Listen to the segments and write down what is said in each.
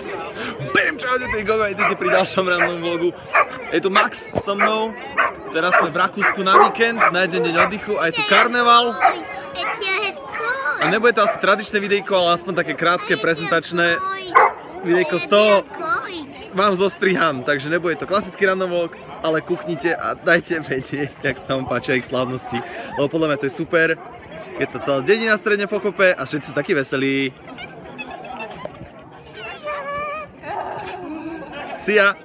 Bam, čaute, ty gogo, idete pri ďalšom random vlogu. Je tu Max so mnou. Teraz sme v Rakúsku na víkend, na jeden deň oddychu a je tu karneval. A nebude to asi tradičné videjko, ale aspoň také krátke, prezentačné videjko z toho vám zostriham. Takže nebude to klasický random vlog, ale kúknite a dajte vedieť, jak sa vám páčia ich slávnosti. Lebo podľa mňa to je super, keď sa celá dedina stredne pokope a všetci sú takí veselí. See ya!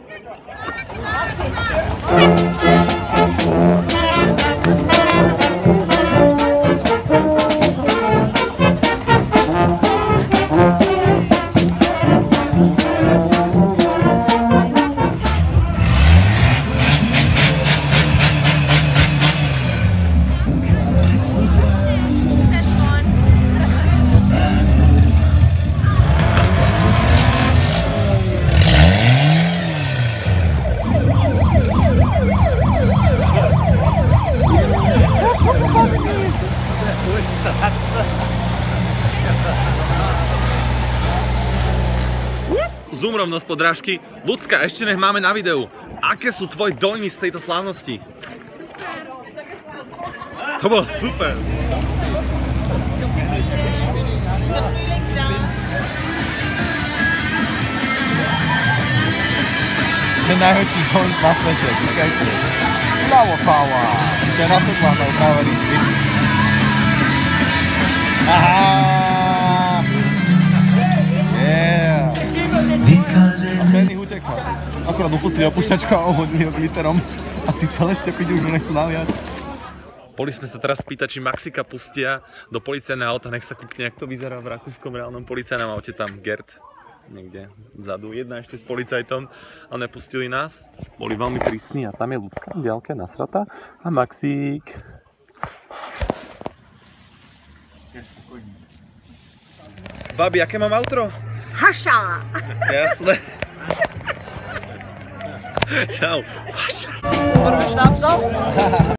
Zoom rovnosť podrážky. Ľudská, ešte nech máme na videu. Aké sú tvoje dojmy z tejto slávnosti? To bolo super. To je najväčší joint na svete. Klikajte. Ľavo páva. Ešte na svetlách majú práve listy. Aha. Yeah. A Benny utekal. Akurát upustili opúšťačku a ohodili ho glitterom. Asi celé štepiť už nechcú naviať. Boli sme sa teraz spýtať, či Maxika pustia do policajného auta. Nech sa kúkne, jak to vyzerá v rakúskom reálnom policajnom aute. Tam Gert, niekde vzadu, jedna ešte s policajtom. A nepustili nás. Boli veľmi prísni a tam je Ľudská v diaľke nasratá. A Maxík. Babi, aké mám outro? Haša! Jasné. Čau. Prvé šnápsal?